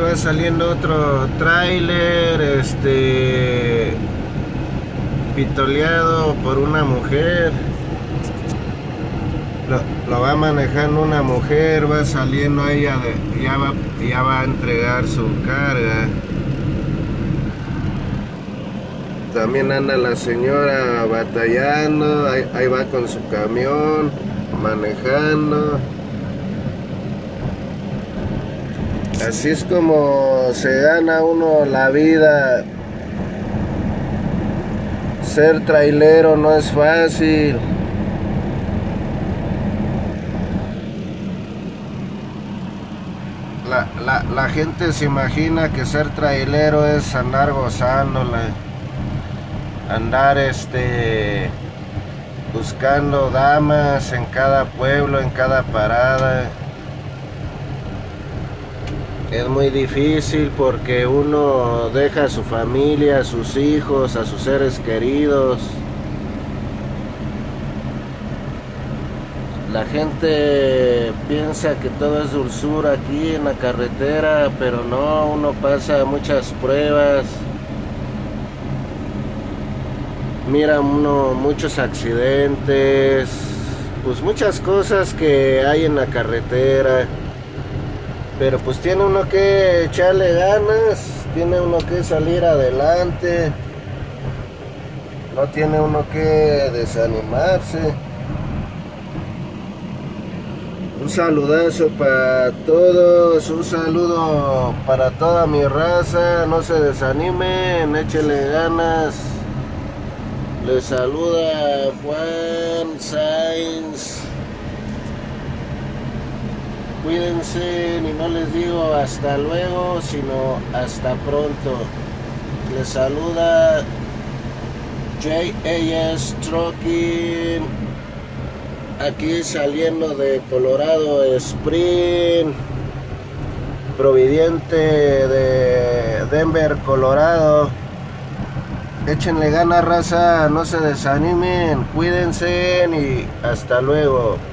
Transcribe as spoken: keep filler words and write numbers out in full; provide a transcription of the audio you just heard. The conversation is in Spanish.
va saliendo otro tráiler, este, pitoleado por una mujer. Lo, lo va manejando una mujer, va saliendo ella, de, ya, va, ya va a entregar su carga. También anda la señora batallando, ahí, ahí va con su camión, manejando. Así es como se gana uno la vida. Ser trailero no es fácil. La, la, la gente se imagina que ser trailero es andar gozándola, andar este buscando damas en cada pueblo, en cada parada. Es muy difícil porque uno deja a su familia, a sus hijos, a sus seres queridos. La gente piensa que todo es dulzura aquí en la carretera, pero no, uno pasa muchas pruebas. Mira uno muchos accidentes, pues muchas cosas que hay en la carretera. Pero pues tiene uno que echarle ganas, tiene uno que salir adelante, no tiene uno que desanimarse. Un saludazo para todos, un saludo para toda mi raza, no se desanimen, échenle ganas. Les saluda Juan Sainz. Cuídense y no les digo hasta luego, sino hasta pronto. Les saluda J A S Trucking, aquí saliendo de Colorado Spring, proveniente de Denver, Colorado. Échenle ganas, raza, no se desanimen, cuídense y hasta luego.